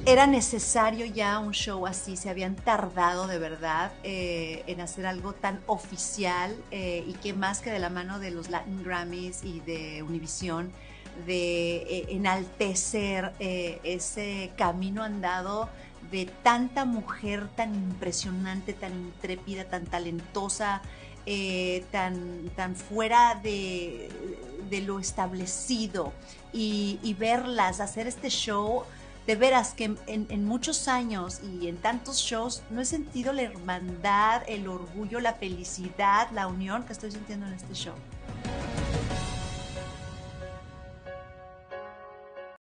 era necesario ya un show así, se habían tardado de verdad en hacer algo tan oficial y que más que de la mano de los Latin Grammys y de Univision, de enaltecer ese camino andado de tanta mujer tan impresionante, tan intrépida, tan talentosa, tan fuera de lo establecido y verlas hacer este show de veras que en muchos años y en tantos shows no he sentido la hermandad, el orgullo, la felicidad, la unión que estoy sintiendo en este show.